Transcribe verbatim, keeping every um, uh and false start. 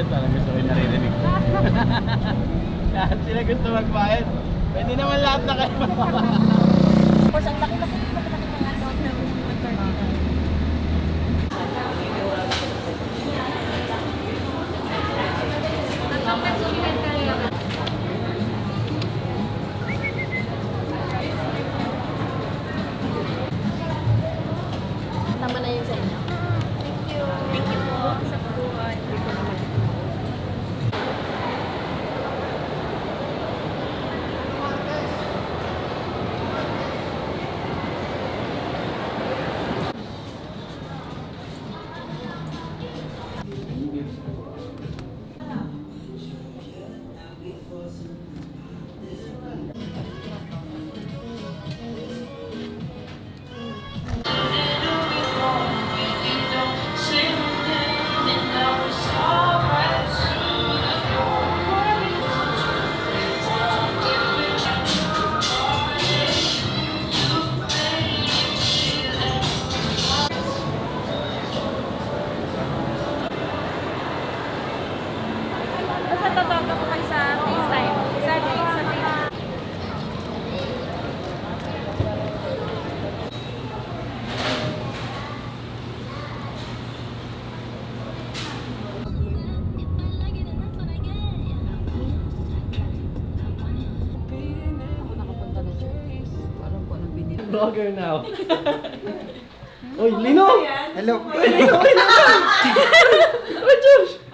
Parang gusto ko yung naririnig ko. Lahat sila gusto magbayad. Pwede naman lahat na kayo magbayad. Of course, ang laki-laki ng laki-laki ng account ng one thirty. Tama na yun sa inyo. Thank you. Thank you po sa pagbuhan. Basta tatawagan ko kayo sa FaceTime. Sa Face, sa Face. Ako nakapunta na siya. Alam ko anong binili. Vlogger now. Uy, Lino! Hello. Uy, Lino! Uy, Josh!